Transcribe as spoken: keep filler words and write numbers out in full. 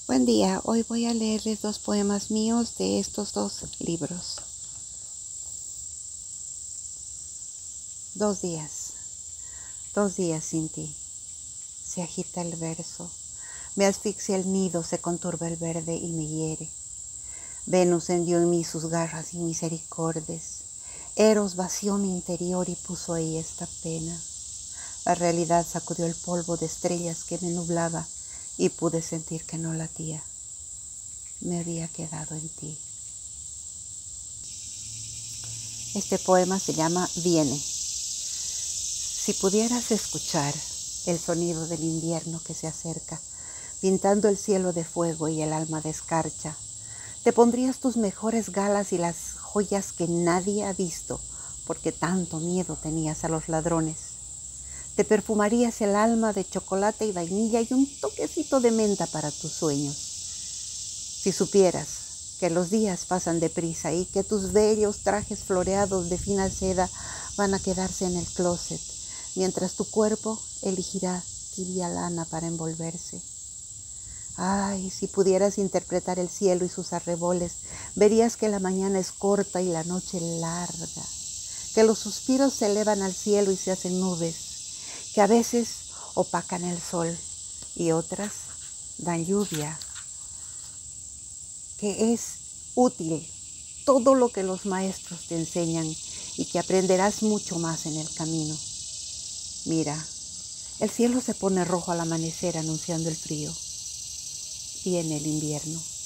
Buen día, hoy voy a leerles dos poemas míos de estos dos libros. Dos días, dos días sin ti. Se agita el verso, me asfixia el nido, se conturba el verde y me hiere. Venus hendió en mí sus garras inmisericordes. Eros vació mi interior y puso ahí esta pena. La realidad sacudió el polvo de estrellas que me nublaba y pude sentir que no latía. Me había quedado en ti. Este poema se llama Viene. Si pudieras escuchar el sonido del invierno que se acerca, pintando el cielo de fuego y el alma de escarcha, te pondrías tus mejores galas y las joyas que nadie ha visto, porque tanto miedo tenías a los ladrones. Te perfumarías el alma de chocolate y vainilla y un toquecito de menta para tus sueños. Si supieras que los días pasan deprisa y que tus bellos trajes floreados de fina seda van a quedarse en el closet, mientras tu cuerpo elegirá tibia lana para envolverse. Ay, si pudieras interpretar el cielo y sus arreboles, verías que la mañana es corta y la noche larga, que los suspiros se elevan al cielo y se hacen nubes, que a veces opacan el sol y otras dan lluvia, que es útil todo lo que los maestros te enseñan y que aprenderás mucho más en el camino. Mira, el cielo se pone rojo al amanecer anunciando el frío. Viene el invierno.